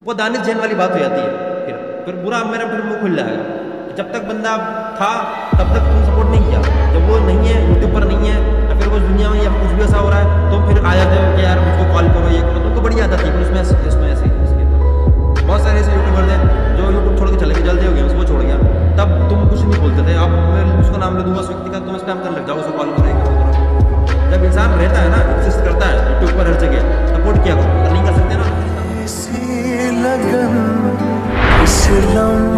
वो दानिश जैन वाली बात हो जाती है। फिर बुरा मेरा फिर मुंह खुल जाएगा। जब तक बंदा था तब तक तुम सपोर्ट नहीं किया, जब वो नहीं है, यूट्यूब पर नहीं है या फिर उस दुनिया में या कुछ भी ऐसा हो रहा है तो फिर आ जाते हो कि यार मुझको कॉल करो, ये करो। तुमको बड़ी आदत थी फिर उसमें ऐसे बहुत सारे ऐसे यूट्यूबर थे जो यूट्यूब छोड़ के चले गए, जल्दी हो गया, उसको छोड़ गया। तब तुम कुछ नहीं बोलते थे। अब मैं उसका नाम ले दूंगा उस व्यक्ति का, तुम स्पैम करने लग जाओ, उसको कॉल करो। जब इंसान रहता है ना, एग्जिस्ट करता है यूट्यूब पर हर जगह, सपोर्ट किया करो। अगर नहीं कर सकते ना